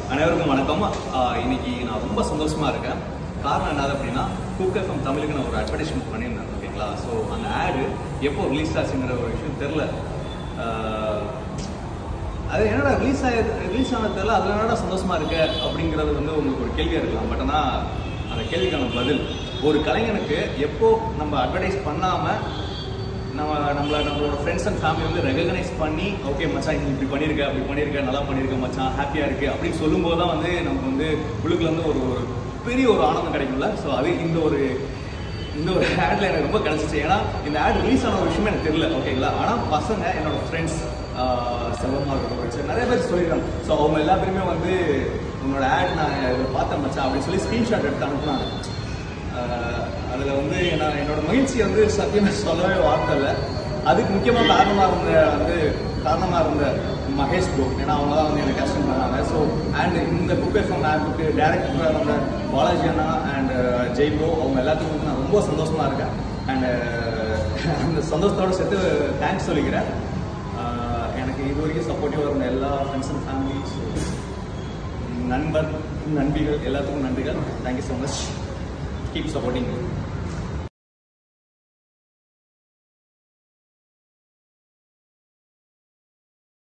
அனைவருக்கும் வணக்கம். இன்னைக்கு நான் ரொம்ப சந்தோஷமா இருக்கேன். காரணம் என்னது அப்படின்னா, குக்கு எஃப்எம் தமிழுக்கு நான் ஒரு அட்வர்டைஸ்மெண்ட் பண்ணியிருந்தேன். ஓகேங்களா? ஸோ அந்த ஆடு எப்போ ரிலீஸ் ஆச்சுங்கிற ஒரு விஷயம் தெரில. அது என்னடா ரிலீஸ் ஆனது தெரில, அதில் என்னடா சந்தோஷமா இருக்க அப்படிங்கிறது வந்து உங்களுக்கு ஒரு கேள்வியாக இருக்கலாம். பட் ஆனால் அந்த கேள்விக்கான பதில், ஒரு கலைஞனுக்கு எப்போ நம்ம அட்வர்டைஸ் பண்ணாமல் நம்மளோட ஃப்ரெண்ட்ஸ் அண்ட் ஃபேமிலி வந்து ரெகக்னைஸ் பண்ணி, ஓகே மச்சான் நீ இப்படி பண்ணியிருக்க, அப்படி பண்ணியிருக்க, நல்லா பண்ணியிருக்க மச்சான், ஹாப்பியாக இருக்குது அப்படின்னு சொல்லும்போது தான் வந்து நமக்கு வந்து உள்ளுக்குள்ள வந்து ஒரு பெரிய ஒரு ஆனந்தம் கிடைக்கும்ல. ஸோ அது இந்த ஒரு ஆடில் எனக்கு ரொம்ப கிடச்சிச்சு. ஏன்னா இந்த ஆட் ரிலீஸ் ஆன ஒரு விஷயமே எனக்கு தெரியல. ஓகேங்களா? ஆனால் பசங்க, என்னோடய ஃப்ரெண்ட்ஸ், செல்வமாக இருக்கட்டும், நிறைய பேர் சொல்லியிருக்காங்க. ஸோ அவங்க எல்லா பேருமே வந்து உன்னோட ஆட் நான் இதில் பார்த்தேன் மச்சான் அப்படின்னு சொல்லி ஸ்க்ரீன்ஷாட் எடுத்து அனுப்புனாங்க. அதில் வந்து என்னோட மகிழ்ச்சி வந்து சத்தியமாக சொல்லவே வார்த்தை இல்லை. அதுக்கு முக்கியமாக காரணமாக இருந்த மகேஷ் ப்ரோ. ஏன்னா அவங்க தான் வந்து எனக்கு கஷ்டம் பண்ணாங்க. ஸோ அண்ட் இந்த குக் எஃப்எம் ஆப்புக்கு டேரக்டராக இருந்த பாலாஜி அண்ணா அண்ட் ஜெய் ப்ரோ, அவங்க எல்லாத்துக்கும் நான் ரொம்ப சந்தோஷமாக இருக்கேன். அண்டு அந்த சந்தோஷத்தோடு சேர்த்து தேங்க்ஸ் சொல்லிக்கிறேன். எனக்கு இது வரைக்கும் சப்போர்ட்டிவாக இருந்த எல்லா ஃப்ரெண்ட்ஸ் அண்ட் ஃபேமிலிஸ், நண்பிகள் எல்லாத்துக்கும் நன்றிகள். Thank you so much. Keep supporting me.